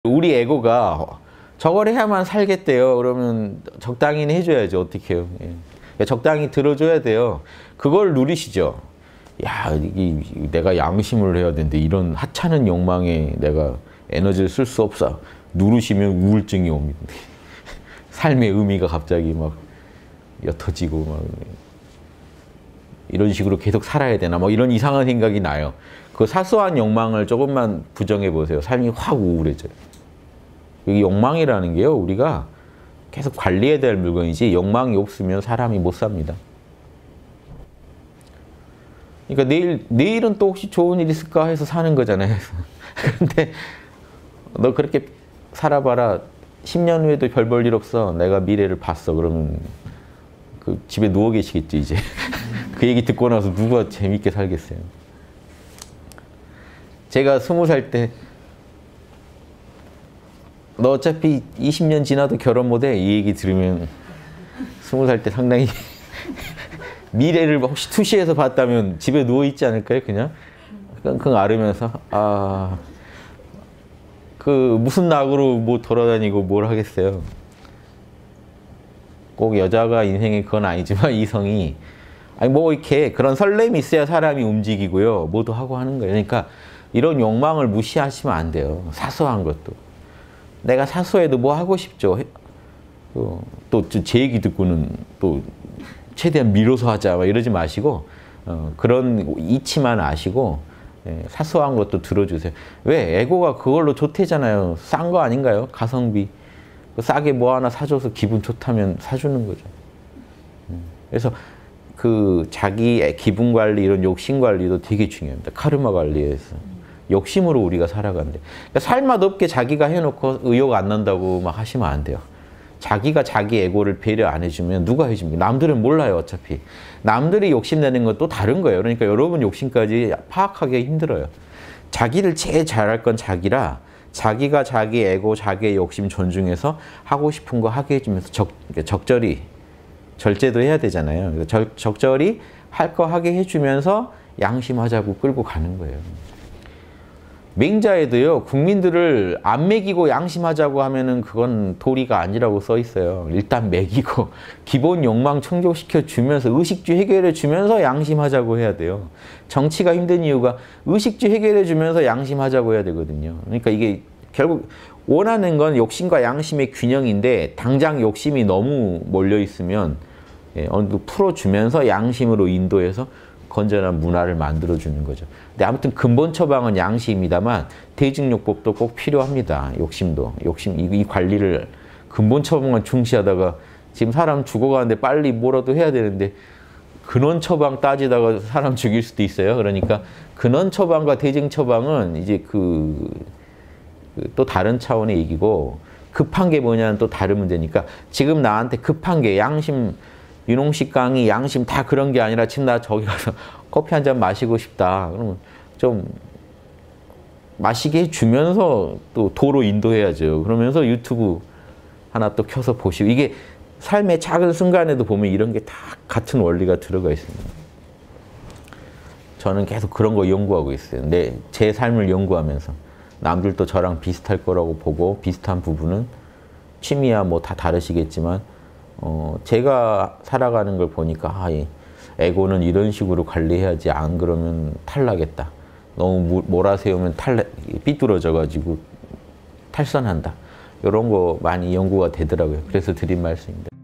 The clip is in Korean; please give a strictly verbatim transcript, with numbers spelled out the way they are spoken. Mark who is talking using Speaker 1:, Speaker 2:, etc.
Speaker 1: 우리 에고가 저걸 해야만 살겠대요. 그러면 적당히는 해줘야죠. 어떻게 해요. 예. 적당히 들어줘야 돼요. 그걸 누리시죠. 야, 이, 내가 양심을 해야 되는데 이런 하찮은 욕망에 내가 에너지를 쓸 수 없어. 누르시면 우울증이 옵니다. 삶의 의미가 갑자기 막 옅어지고 막 이런 식으로 계속 살아야 되나 뭐 이런 이상한 생각이 나요. 그 사소한 욕망을 조금만 부정해 보세요. 삶이 확 우울해져요. 이 욕망이라는 게요, 우리가 계속 관리해야 될 물건이지 욕망이 없으면 사람이 못 삽니다. 그러니까 내일, 내일은 또 혹시 좋은 일 있을까 해서 사는 거잖아요. 근데 너 그렇게 살아봐라. 십 년 후에도 별 볼 일 없어. 내가 미래를 봤어. 그러면 그 집에 누워 계시겠죠, 이제. 그 얘기 듣고 나서 누가 재밌게 살겠어요. 제가 스무 살 때 너 어차피 이십 년 지나도 결혼 못해. 이 얘기 들으면 스무 살 때 상당히 미래를 혹시 투시해서 봤다면 집에 누워있지 않을까요? 그냥 끙끙 앓으면서 아, 그 무슨 낙으로 뭐 돌아다니고 뭘 하겠어요. 꼭 여자가 인생에 그건 아니지만 이성이 아니 뭐 이렇게 그런 설렘이 있어야 사람이 움직이고요. 뭐도 하고 하는 거예요. 그러니까 이런 욕망을 무시하시면 안 돼요. 사소한 것도. 내가 사소해도 뭐 하고 싶죠. 또 제 얘기 듣고는 또 최대한 미뤄서 하자 막 이러지 마시고 어, 그런 이치만 아시고 예, 사소한 것도 들어주세요. 왜? 에고가 그걸로 좋대잖아요. 싼 거 아닌가요? 가성비. 싸게 뭐 하나 사줘서 기분 좋다면 사주는 거죠. 그래서 그 자기의 기분 관리, 이런 욕심 관리도 되게 중요합니다. 카르마 관리에서. 욕심으로 우리가 살아간대. 그러니까 살맛 없게 자기가 해놓고 의욕 안 난다고 막 하시면 안 돼요. 자기가 자기 에고를 배려 안 해주면 누가 해줍니까? 남들은 몰라요, 어차피. 남들이 욕심내는 건 또 다른 거예요. 그러니까 여러분 욕심까지 파악하기 힘들어요. 자기를 제일 잘할 건 자기라 자기가 자기 에고, 자기의 욕심 존중해서 하고 싶은 거 하게 해주면서 적, 적절히, 절제도 해야 되잖아요. 그래서 적, 적절히 할 거 하게 해주면서 양심하자고 끌고 가는 거예요. 맹자에도요, 국민들을 안 먹이고 양심하자고 하면은 그건 도리가 아니라고 써 있어요. 일단 먹이고 기본 욕망 충족시켜 주면서 의식주 해결해 주면서 양심하자고 해야 돼요. 정치가 힘든 이유가 의식주 해결해 주면서 양심하자고 해야 되거든요. 그러니까 이게 결국 원하는 건 욕심과 양심의 균형인데 당장 욕심이 너무 몰려 있으면 어느 정도 풀어주면서 양심으로 인도해서 건전한 문화를 만들어주는 거죠. 근데 아무튼 근본 처방은 양심입니다만 대증요법도 꼭 필요합니다. 욕심도. 욕심, 이, 이 관리를 근본 처방만 중시하다가 지금 사람 죽어가는데 빨리 뭐라도 해야 되는데 근원 처방 따지다가 사람 죽일 수도 있어요. 그러니까 근원 처방과 대증 처방은 이제 그, 그 또 다른 차원의 얘기고 급한 게 뭐냐는 또 다른 문제니까 지금 나한테 급한 게 양심, 윤홍식 강의, 양심 다 그런 게 아니라 지금 나 저기 가서 커피 한 잔 마시고 싶다. 그러면 좀 마시게 해주면서 또 도로 인도해야죠. 그러면서 유튜브 하나 또 켜서 보시고 이게 삶의 작은 순간에도 보면 이런 게 다 같은 원리가 들어가 있습니다. 저는 계속 그런 거 연구하고 있어요. 내, 제 삶을 연구하면서 남들도 저랑 비슷할 거라고 보고 비슷한 부분은 취미야 뭐 다 다르시겠지만 어, 제가 살아가는 걸 보니까 아, 이 에고는 이런 식으로 관리해야지 안 그러면 탈나겠다. 너무 몰아세우면 탈 삐뚤어져가지고 탈선한다. 이런 거 많이 연구가 되더라고요. 그래서 드린 말씀입니다.